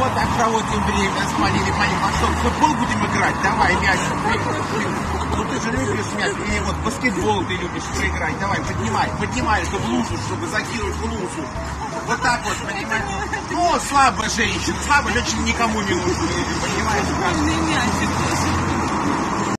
Вот так проводим время с Полиной. А что, в футбол будем играть? Давай, мяч. Ну ты же любишь мяч. И вот баскетбол ты любишь проиграть. Давай, поднимай, чтобы лужу, чтобы закинуть в лужу. Вот так вот, понимаешь? Ну, слабая женщина никому не нужна. Понимаешь?